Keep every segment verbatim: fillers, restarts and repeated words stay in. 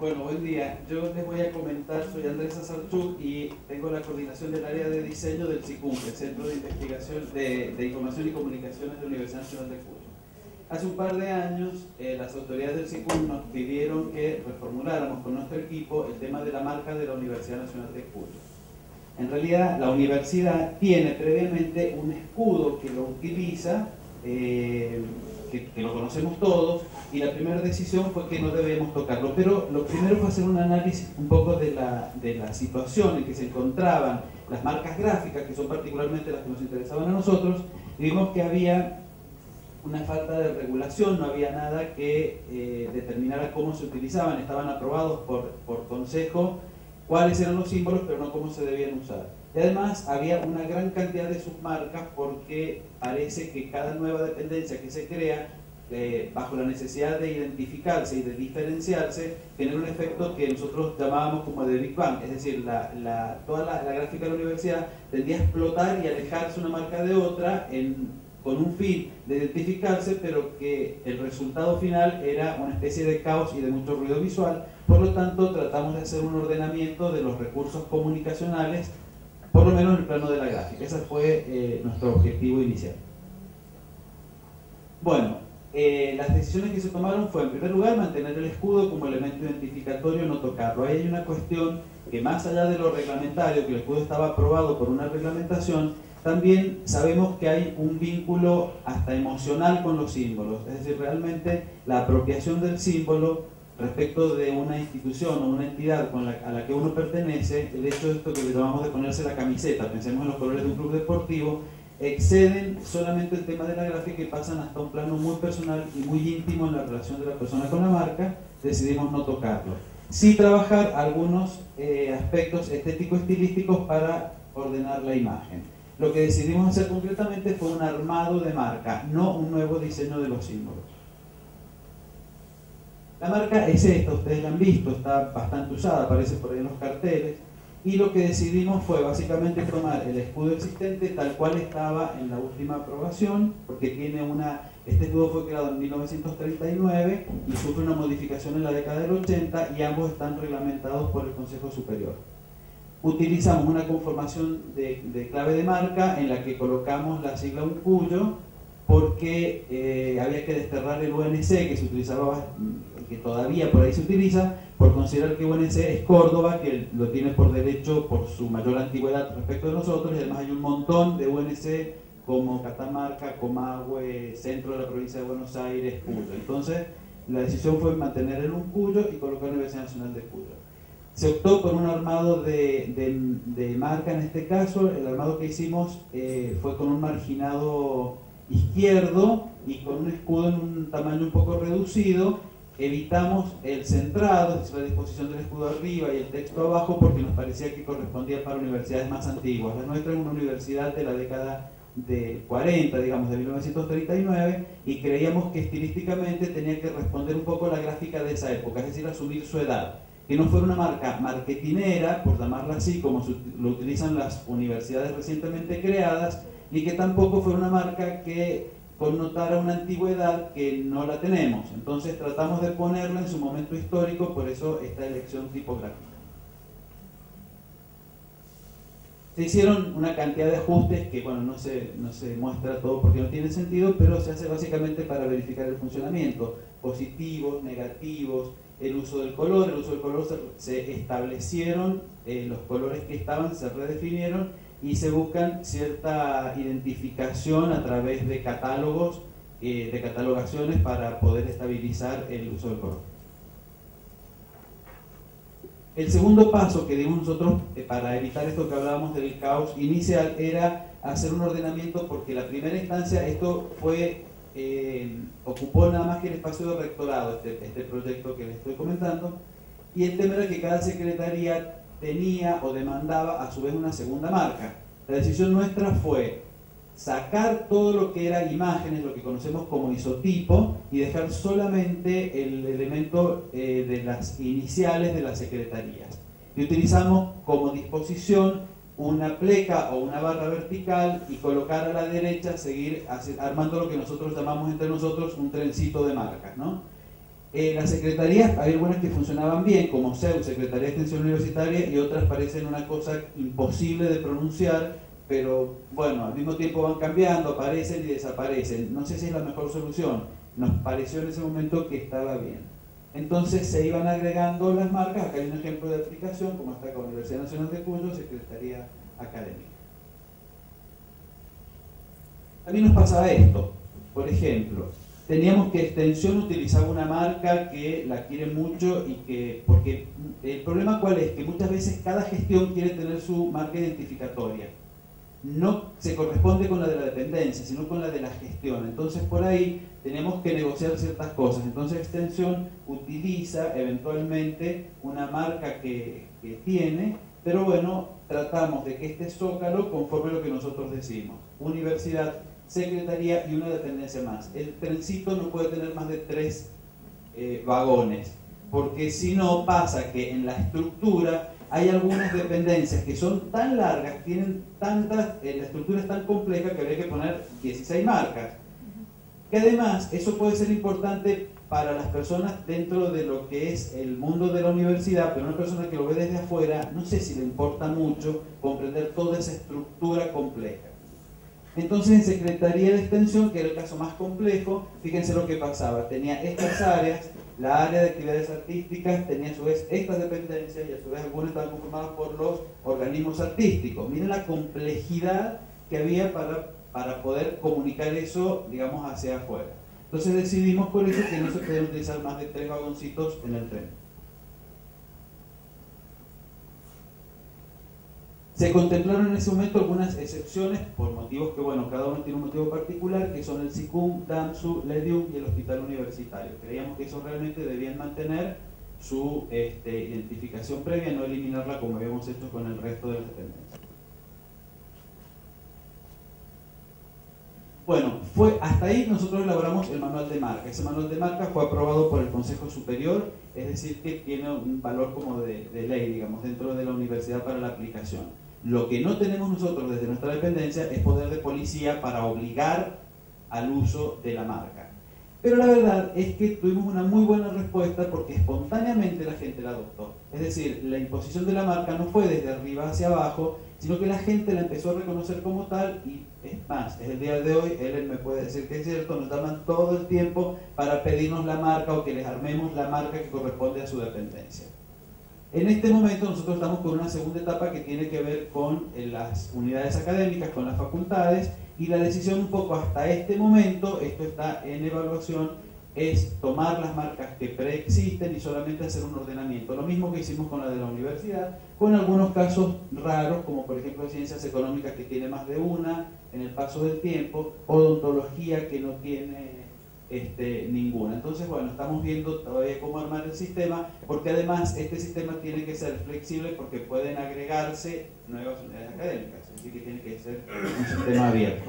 Bueno, buen día. Yo les voy a comentar, soy Andrés Azarchuk y tengo la coordinación del área de diseño del CICUM, el Centro de Investigación de, de Información y Comunicaciones de la Universidad Nacional de Cuyo. Hace un par de años, eh, las autoridades del CICUM nos pidieron que reformuláramos con nuestro equipo el tema de la marca de la Universidad Nacional de Cuyo. En realidad, la universidad tiene previamente un escudo que lo utiliza, eh, que, que lo conocemos todos, y la primera decisión fue que no debemos tocarlo. Pero lo primero fue hacer un análisis un poco de la, de la situación en que se encontraban las marcas gráficas, que son particularmente las que nos interesaban a nosotros, y vimos que había una falta de regulación, no había nada que eh, determinara cómo se utilizaban, estaban aprobados por, por consejo cuáles eran los símbolos, pero no cómo se debían usar. Y además había una gran cantidad de submarcas porque parece que cada nueva dependencia que se crea, eh, bajo la necesidad de identificarse y de diferenciarse, genera un efecto que nosotros llamábamos como de Big Bang, es decir, la, la, toda la, la gráfica de la universidad tendía a explotar y alejarse una marca de otra en, con un fin de identificarse, pero que el resultado final era una especie de caos y de mucho ruido visual. Por lo tanto, tratamos de hacer un ordenamiento de los recursos comunicacionales, por lo menos en el plano de la gráfica. Ese fue eh, nuestro objetivo inicial. Bueno, eh, las decisiones que se tomaron fue, en primer lugar, mantener el escudo como elemento identificatorio, no tocarlo. Ahí hay una cuestión que, más allá de lo reglamentario, que el escudo estaba aprobado por una reglamentación, también sabemos que hay un vínculo hasta emocional con los símbolos. Es decir, realmente la apropiación del símbolo respecto de una institución o una entidad con la, a la que uno pertenece, el hecho de esto que le llamamos de ponerse la camiseta, pensemos en los colores de un club deportivo, exceden solamente el tema de la gráfica y pasan hasta un plano muy personal y muy íntimo en la relación de la persona con la marca. Decidimos no tocarlo. Sí trabajar algunos eh, aspectos estético-estilísticos para ordenar la imagen. Lo que decidimos hacer concretamente fue un armado de marca, no un nuevo diseño de los símbolos. La marca es esta, ustedes la han visto, está bastante usada, aparece por ahí en los carteles, y lo que decidimos fue básicamente tomar el escudo existente tal cual estaba en la última aprobación, porque tiene una, este escudo fue creado en mil novecientos treinta y nueve y sufre una modificación en la década del ochenta, y ambos están reglamentados por el Consejo Superior. Utilizamos una conformación de, de clave de marca en la que colocamos la sigla U N C U Y O, porque eh, había que desterrar el U N C, que se utilizaba, que todavía por ahí se utiliza, por considerar que U N C es Córdoba, que lo tiene por derecho por su mayor antigüedad respecto de nosotros, y además hay un montón de U N C como Catamarca, Comahue, centro de la provincia de Buenos Aires, Cuyo. Entonces la decisión fue mantener el U N C U Y O y colocar la Universidad Nacional de Cuyo. Se optó por un armado de, de, de marca en este caso. El armado que hicimos eh, fue con un marginado izquierdo y con un escudo en un tamaño un poco reducido. Evitamos el centrado, es decir, la disposición del escudo arriba y el texto abajo, porque nos parecía que correspondía para universidades más antiguas. La nuestra es una universidad de la década de cuarenta, digamos, de mil novecientos treinta y nueve, y creíamos que estilísticamente tenía que responder un poco a la gráfica de esa época, es decir, asumir su edad. Que no fuera una marca marketinera, por llamarla así, como lo utilizan las universidades recientemente creadas, y que tampoco fuera una marca que connotara una antigüedad que no la tenemos. Entonces tratamos de ponerla en su momento histórico, por eso esta elección tipográfica. Se hicieron una cantidad de ajustes que, bueno, no se, no se muestra todo porque no tiene sentido, pero se hace básicamente para verificar el funcionamiento. Positivos, negativos, el uso del color, el uso del color se, se establecieron, eh, los colores que estaban se redefinieron y se buscan cierta identificación a través de catálogos, eh, de catalogaciones para poder estabilizar el uso del color. El segundo paso que dimos nosotros eh, para evitar esto que hablábamos del caos inicial era hacer un ordenamiento, porque la primera instancia esto fue eh, ocupó nada más que el espacio de rectorado, este, este proyecto que les estoy comentando, y el tema era que cada secretaría tenía o demandaba a su vez una segunda marca. La decisión nuestra fue sacar todo lo que era imágenes, lo que conocemos como isotipo, y dejar solamente el elemento eh, de las iniciales de las secretarías. Y utilizamos como disposición una pleca o una barra vertical y colocar a la derecha, seguir armando lo que nosotros llamamos entre nosotros un trencito de marcas, ¿no? Eh, las secretarías, hay algunas que funcionaban bien, como C E U, Secretaría de Extensión Universitaria, y otras parecen una cosa imposible de pronunciar, pero bueno, al mismo tiempo van cambiando, aparecen y desaparecen. No sé si es la mejor solución. Nos pareció en ese momento que estaba bien. Entonces se iban agregando las marcas. Acá hay un ejemplo de aplicación, como está con Universidad Nacional de Cuyo, Secretaría Académica. También nos pasaba esto. Por ejemplo, teníamos que Extensión utilizaba una marca que la quiere mucho y que, porque el problema cuál es, que muchas veces cada gestión quiere tener su marca identificatoria. No se corresponde con la de la dependencia, sino con la de la gestión. Entonces por ahí tenemos que negociar ciertas cosas. Entonces Extensión utiliza eventualmente una marca que, que tiene, pero bueno, tratamos de que este zócalo conforme lo que nosotros decimos. Universidad, secretaría y una dependencia más. El trencito no puede tener más de tres eh, vagones, porque si no pasa que en la estructura hay algunas dependencias que son tan largas, tienen tantas, eh, la estructura es tan compleja que habría que poner dieciséis marcas. Que además eso puede ser importante para las personas dentro de lo que es el mundo de la universidad, pero una persona que lo ve desde afuera, no sé si le importa mucho comprender toda esa estructura compleja. Entonces en Secretaría de Extensión, que era el caso más complejo, fíjense lo que pasaba, tenía estas áreas, la área de actividades artísticas tenía a su vez estas dependencias y a su vez algunas estaban conformadas por los organismos artísticos. Miren la complejidad que había para, para poder comunicar eso, digamos, hacia afuera. Entonces decidimos por eso que no se pueden utilizar más de tres vagoncitos en el tren. Se contemplaron en ese momento algunas excepciones por motivos que, bueno, cada uno tiene un motivo particular, que son el SICUM, DAMSU, LEDIUM y el Hospital Universitario. Creíamos que esos realmente debían mantener su este, identificación previa, no eliminarla como habíamos hecho con el resto de las dependencias. Bueno, fue, hasta ahí nosotros elaboramos el manual de marca. Ese manual de marca fue aprobado por el Consejo Superior, es decir, que tiene un valor como de, de ley, digamos, dentro de la universidad para la aplicación. Lo que no tenemos nosotros desde nuestra dependencia es poder de policía para obligar al uso de la marca. Pero la verdad es que tuvimos una muy buena respuesta porque espontáneamente la gente la adoptó. Es decir, la imposición de la marca no fue desde arriba hacia abajo, sino que la gente la empezó a reconocer como tal y es más, es el día de hoy, él me puede decir que es cierto, nos llaman todo el tiempo para pedirnos la marca o que les armemos la marca que corresponde a su dependencia. En este momento nosotros estamos con una segunda etapa que tiene que ver con las unidades académicas, con las facultades, y la decisión un poco hasta este momento, esto está en evaluación, es tomar las marcas que preexisten y solamente hacer un ordenamiento. Lo mismo que hicimos con la de la universidad, con algunos casos raros, como por ejemplo ciencias económicas que tiene más de una en el paso del tiempo, odontología que no tiene Este, ninguna. Entonces, bueno, estamos viendo todavía cómo armar el sistema, porque además este sistema tiene que ser flexible porque pueden agregarse nuevas unidades académicas, así que tiene que ser un sistema abierto.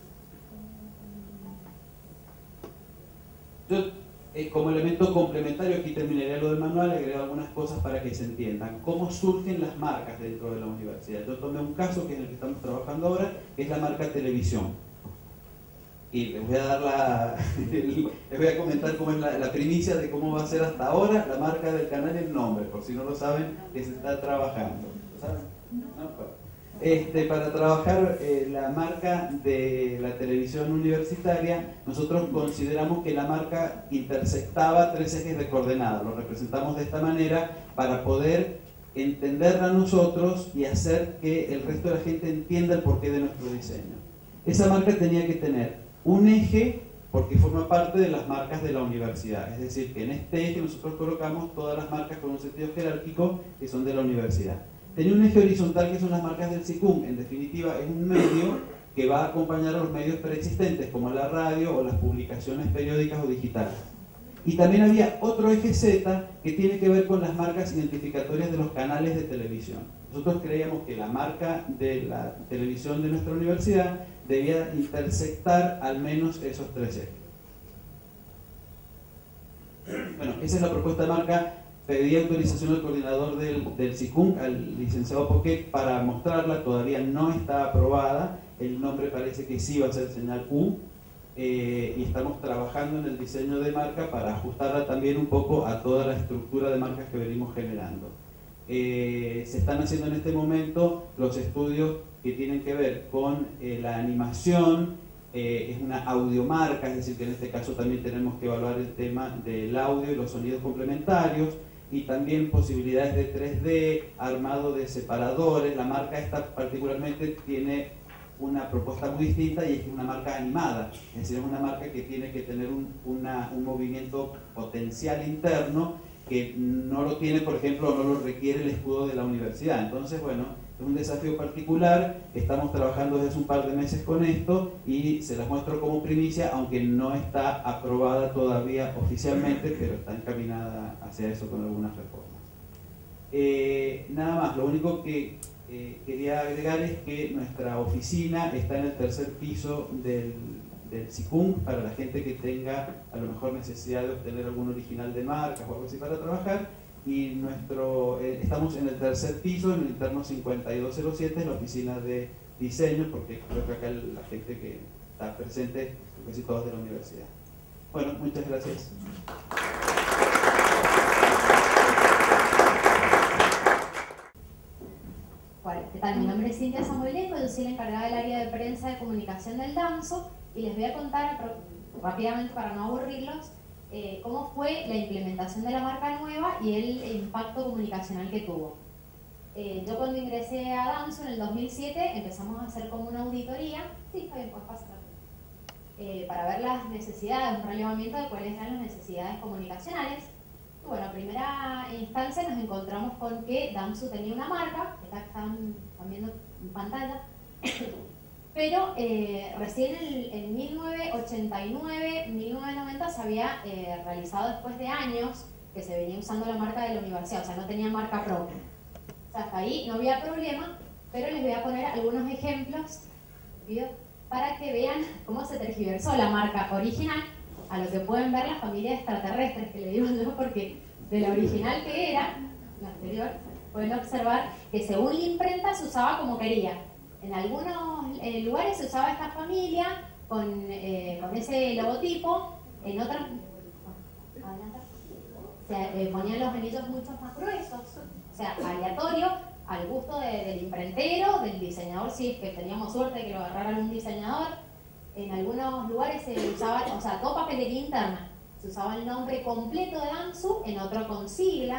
Yo, eh, como elemento complementario, aquí terminaría lo del manual, agrego algunas cosas para que se entiendan. ¿Cómo surgen las marcas dentro de la universidad? Yo tomé un caso que es el que estamos trabajando ahora, que es la marca televisión. Y les voy a dar la, les voy a comentar cómo es la, la primicia de cómo va a ser hasta ahora la marca del canal y el nombre, por si no lo saben, que se está trabajando. ¿Lo saben? No, pues. Este, para trabajar eh, la marca de la televisión universitaria, nosotros consideramos que la marca intersectaba tres ejes de coordenadas. Lo representamos de esta manera para poder entenderla nosotros y hacer que el resto de la gente entienda el porqué de nuestro diseño. Esa marca tenía que tener un eje porque forma parte de las marcas de la universidad, es decir, que en este eje nosotros colocamos todas las marcas con un sentido jerárquico que son de la universidad. Tenía un eje horizontal que son las marcas del SICUM, en definitiva es un medio que va a acompañar a los medios preexistentes como la radio o las publicaciones periódicas o digitales. Y también había otro eje Z que tiene que ver con las marcas identificatorias de los canales de televisión. Nosotros creíamos que la marca de la televisión de nuestra universidad debía intersectar al menos esos tres ejes. Bueno, esa es la propuesta de marca. Pedí autorización al coordinador del, del SICUM, al licenciado Poquet, para mostrarla. Todavía no está aprobada. El nombre parece que sí va a ser señal U. eh, y estamos trabajando en el diseño de marca para ajustarla también un poco a toda la estructura de marcas que venimos generando. Eh, se están haciendo en este momento los estudios que tienen que ver con eh, la animación. Eh, es una audiomarca, es decir que en este caso también tenemos que evaluar el tema del audio y los sonidos complementarios, y también posibilidades de tres D, armado de separadores. La marca esta particularmente tiene una propuesta muy distinta y es una marca animada, es decir, es una marca que tiene que tener un, una, un movimiento potencial interno que no lo tiene, por ejemplo, no lo requiere el escudo de la universidad. Entonces, bueno, es un desafío particular, estamos trabajando desde hace un par de meses con esto y se las muestro como primicia, aunque no está aprobada todavía oficialmente, pero está encaminada hacia eso con algunas reformas. Eh, nada más, lo único que eh, quería agregar es que nuestra oficina está en el tercer piso del, del SICUM, para la gente que tenga a lo mejor necesidad de obtener algún original de marcas o algo así para trabajar. Y nuestro, eh, estamos en el tercer piso, en el interno cincuenta y dos cero siete, en la oficina de diseño, porque creo que acá la gente que está presente, casi todos de la universidad. Bueno, muchas gracias. ¿Qué tal? Mi nombre es Cintia Samuelenko, yo soy la encargada del área de prensa de comunicación del DAMSU, y les voy a contar rápidamente, para no aburrirlos, eh, cómo fue la implementación de la marca nueva y el impacto comunicacional que tuvo. Eh, yo cuando ingresé a DAMSU en el dos mil siete empezamos a hacer como una auditoría, sí, está bien, pues pasa, eh, para ver las necesidades, un relevamiento de cuáles eran las necesidades comunicacionales. Y bueno, a primera instancia nos encontramos con que DAMSU tenía una marca, esta que están, están viendo en pantalla, pero eh, recién en, en mil novecientos ochenta y nueve, mil novecientos noventa se había eh, realizado después de años que se venía usando la marca de la universidad, o sea, no tenía marca propia. O sea, hasta ahí no había problema, pero les voy a poner algunos ejemplos para que vean cómo se tergiversó la marca original a lo que pueden ver las familias extraterrestres, que le digo yo, porque de la original que era, la anterior, pueden observar que según la imprenta se usaba como quería. En algunos eh, lugares se usaba esta familia con, eh, con ese logotipo, en otros se eh, ponían los anillos mucho más gruesos, o sea, aleatorio, al gusto de, del imprentero, del diseñador, si es que teníamos suerte de que lo agarrara algún diseñador. En algunos lugares se usaba, o sea, todo papelería interna, se usaba el nombre completo de DAMSU, en otro con sigla.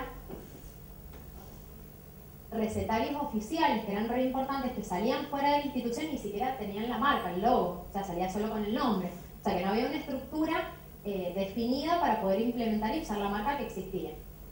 Recetarios oficiales, que eran re importantes, que salían fuera de la institución, ni siquiera tenían la marca, el logo, o sea, salía solo con el nombre. O sea, que no había una estructura eh, definida para poder implementar y usar la marca que existía.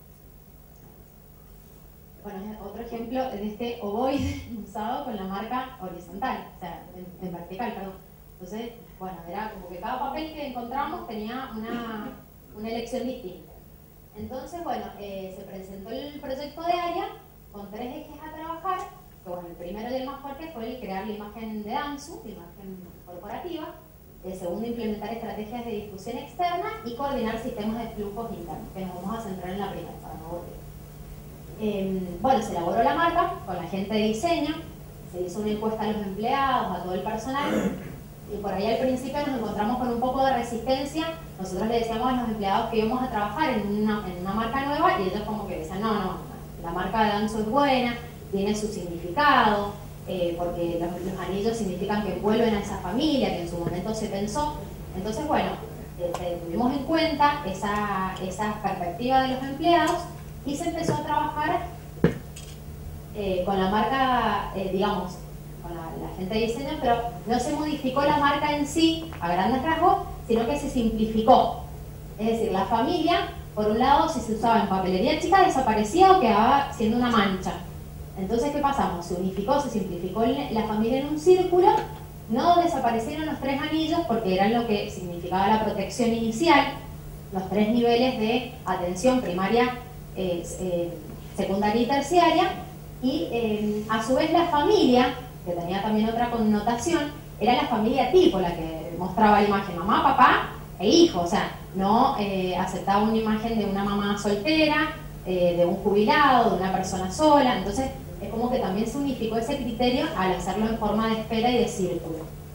Bueno, otro ejemplo de este ovoide usado con la marca horizontal, o sea, en, en vertical, perdón. Entonces, bueno, era como que cada papel que encontramos tenía una, una elección distinta. Entonces, bueno, eh, se presentó el proyecto de área con tres ejes a trabajar, que bueno, el primero y el más fuerte fue el crear la imagen de DAMSU, la imagen corporativa. El segundo, implementar estrategias de difusión externa y coordinar sistemas de flujos internos, que nos vamos a centrar en la primera, para no volver. Eh, bueno, se elaboró la marca con la gente de diseño, se hizo una encuesta a los empleados, a todo el personal, y por ahí al principio nos encontramos con un poco de resistencia. Nosotros le decíamos a los empleados que íbamos a trabajar en una, en una marca nueva, y ellos como que decían, no, no, la marca de DAMSU es buena, tiene su significado, eh, porque los, los anillos significan que envuelven a esa familia, que en su momento se pensó. Entonces, bueno, eh, tuvimos en cuenta esa, esa perspectiva de los empleados y se empezó a trabajar eh, con la marca, eh, digamos, con la, la gente de diseño, pero no se modificó la marca en sí, a grandes rasgos, sino que se simplificó. Es decir, la familia, por un lado, si se usaba en papelería chica, desaparecía o quedaba siendo una mancha. Entonces, ¿qué pasamos? Se unificó, se simplificó la familia en un círculo, no desaparecieron los tres anillos porque eran lo que significaba la protección inicial, los tres niveles de atención primaria, eh, eh, secundaria y terciaria, y eh, a su vez la familia, que tenía también otra connotación, era la familia tipo, la que mostraba la imagen mamá, papá e hijo, o sea, no eh, aceptaba una imagen de una mamá soltera, eh, de un jubilado, de una persona sola. Entonces es como que también se unificó ese criterio al hacerlo en forma de esfera y de círculo.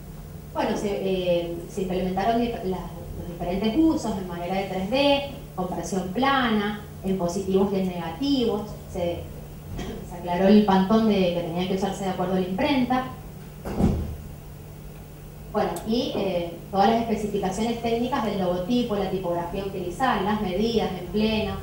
Bueno, se, eh, se implementaron dif la, los diferentes usos en manera de tres D, compresión plana, en positivos y en negativos, se, se aclaró el pantón de que tenía que usarse de acuerdo a la imprenta. Bueno, y eh, todas las especificaciones técnicas del logotipo, la tipografía a utilizar, las medidas en pleno.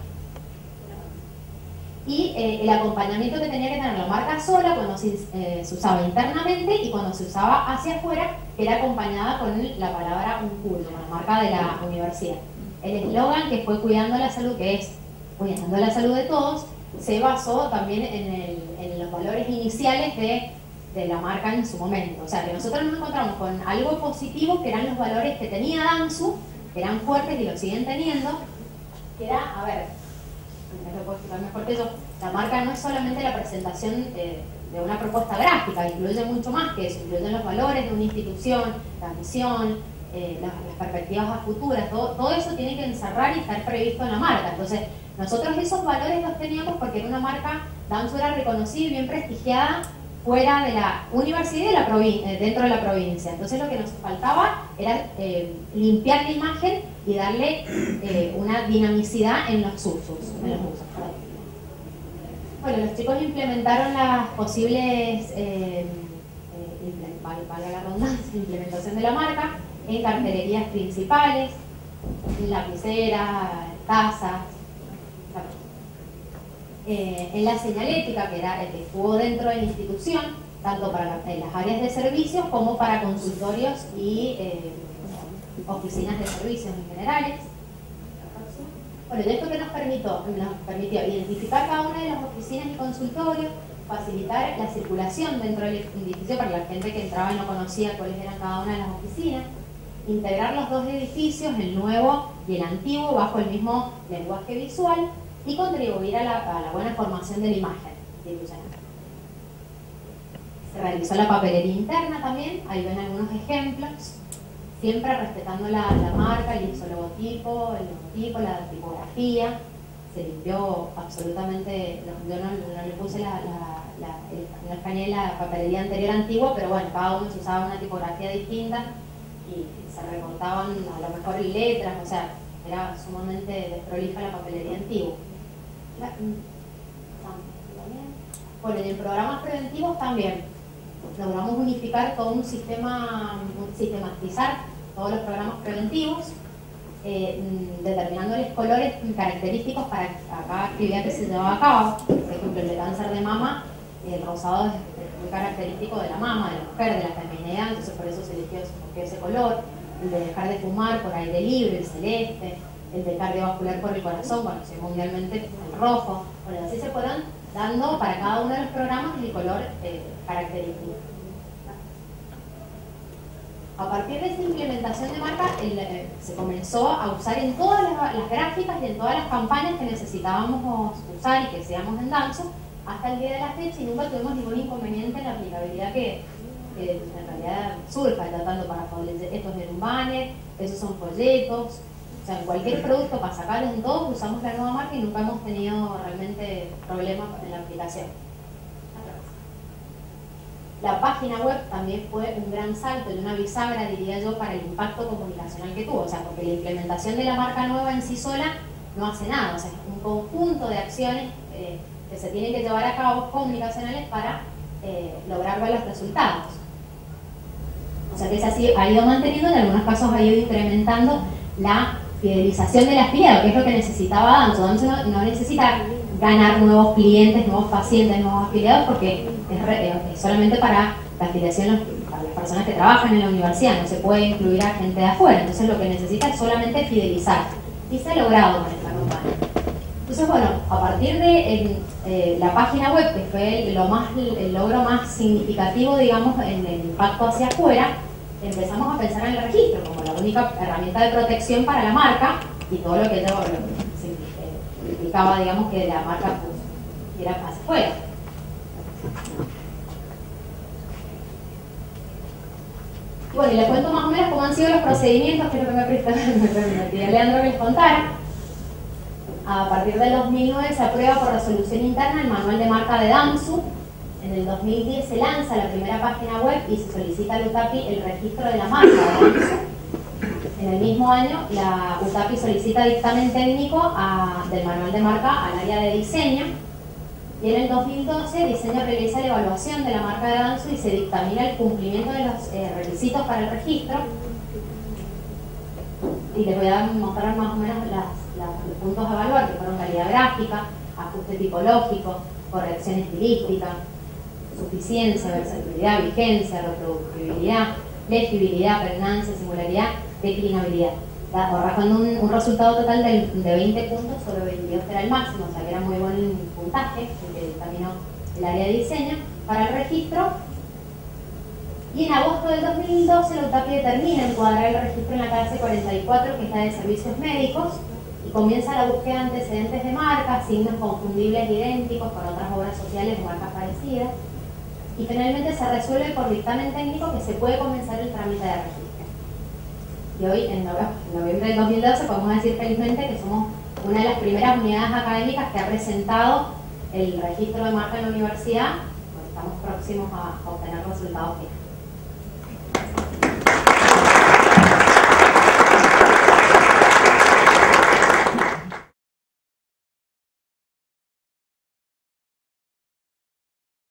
Y eh, el acompañamiento que tenía que tener la marca sola cuando se, eh, se usaba internamente y cuando se usaba hacia afuera, que era acompañada con la palabra un culto, con la marca de la universidad. El eslogan que fue cuidando la salud, que es cuidando la salud de todos, se basó también en, el, en los valores iniciales de, de la marca en su momento. O sea, que nosotros nos encontramos con algo positivo, que eran los valores que tenía Dansu, que eran fuertes y lo siguen teniendo, que era, a ver, lo puedo explicar mejor que yo, la marca no es solamente la presentación eh, de una propuesta gráfica, incluye mucho más que eso, incluyen los valores de una institución, la misión, eh, las, las perspectivas a futuras, todo, todo eso tiene que encerrar y estar previsto en la marca. Entonces, nosotros esos valores los teníamos porque era una marca, Dansu era reconocida y bien prestigiada fuera de la universidad y de la provincia, eh, dentro de la provincia. Entonces lo que nos faltaba era eh, limpiar la imagen y darle eh, una dinamicidad en los usos. En los usos bueno, los chicos implementaron las posibles, eh, eh, valga la redundancia, implementación de la marca en cartelerías principales, en lapiceras, tazas, eh, en la señalética, que era el que estuvo dentro de la institución, tanto para la, en las áreas de servicios como para consultorios y eh, oficinas de servicios en generales. Bueno, y esto que nos permitió, nos permitió identificar cada una de las oficinas y consultorios, facilitar la circulación dentro del edificio para la gente que entraba y no conocía cuáles eran cada una de las oficinas, integrar los dos edificios, el nuevo y el antiguo, bajo el mismo lenguaje visual y contribuir a la, a la buena formación de la imagen institucional. Se realizó la papelería interna también, ahí ven algunos ejemplos, siempre respetando la, la marca, el logotipo, el logotipo, la tipografía. Se limpió absolutamente, yo no, no le puse la, la, la, el, no escaneé la papelería anterior antigua, pero bueno, cada uno se usaba una tipografía distinta y se recortaban a lo mejor letras, o sea, era sumamente desprolija la papelería antigua. La, bueno, y en programas preventivos también logramos unificar todo un sistema, sistematizar todos los programas preventivos, eh, determinándoles colores característicos para cada actividad que se llevaba a cabo. Por ejemplo, el de cáncer de mama, el rosado es muy característico de la mama, de la mujer, de la feminidad, entonces por eso se eligió ese color. El de dejar de fumar por aire libre, el celeste. El de cardiovascular por el corazón, conocido mundialmente el rojo. Bueno, así se fueron dando para cada uno de los programas el color eh, característico. A partir de esa implementación de marca, el, eh, se comenzó a usar en todas las, las gráficas y en todas las campañas que necesitábamos usar y que seamos en Dansu hasta el día de la fecha, y nunca tuvimos ningún inconveniente en la aplicabilidad que, que en realidad surja, tratando para folletos. Estos en un banner, esos son folletos. O sea, en cualquier producto para sacarlos en todos usamos la nueva marca y nunca hemos tenido realmente problemas en la aplicación. La página web también fue un gran salto y una bisagra, diría yo, para el impacto comunicacional que tuvo. O sea, porque la implementación de la marca nueva en sí sola no hace nada. O sea, es un conjunto de acciones eh, que se tienen que llevar a cabo comunicacionales para eh, lograr ver los resultados. O sea, que se ha ido manteniendo, en algunos casos ha ido incrementando la fidelización del afiliado, que es lo que necesitaba Dansu. Dansu no, no necesita ganar nuevos clientes, nuevos pacientes, nuevos afiliados, porque es, re, es solamente para la afiliación para las personas que trabajan en la universidad, no se puede incluir a gente de afuera. Entonces lo que necesita es solamente fidelizar, y se ha logrado con esta campaña. Entonces, bueno, a partir de en, eh, la página web, que fue lo más, el logro más significativo, digamos, en el impacto hacia afuera, empezamos a pensar en el registro como la única herramienta de protección para la marca y todo lo que ello implicaba, digamos, que la marca pues, era hacia afuera. Y bueno, y les cuento más o menos cómo han sido los procedimientos, que es lo que me pidió Leandro que les contara. A partir del dos mil nueve se aprueba por resolución interna el manual de marca de Dansu. En el dos mil diez se lanza la primera página web y se solicita a la UTAPI el registro de la marca de Danzu. En el mismo año, la UTAPI solicita dictamen técnico a, del manual de marca al área de diseño, y en el dos mil doce Diseño realiza la evaluación de la marca de Danzu y se dictamina el cumplimiento de los eh, requisitos para el registro. Y les voy a mostrar más o menos las, las, los puntos a evaluar, que fueron calidad gráfica, ajuste tipológico, corrección estilística, suficiencia, versatilidad, vigencia, reproducibilidad, legibilidad, pregnancia, singularidad, declinabilidad, arrojando un, un resultado total de, de veinte puntos sobre veintidós, que era el máximo, o sea que era muy buen puntaje el que dictaminó el área de diseño para el registro. Y en agosto del dos mil doce la UTAPI determina encuadrar el registro en la clase cuarenta y cuatro, que es la de servicios médicos, y comienza la búsqueda de antecedentes de marcas, signos confundibles idénticos con otras obras sociales o marcas parecidas, y finalmente se resuelve por dictamen técnico que se puede comenzar el trámite de registro. Y hoy, en noviembre del dos mil doce, podemos decir felizmente que somos una de las primeras unidades académicas que ha presentado el registro de marca en la universidad, pues estamos próximos a obtener resultados finales.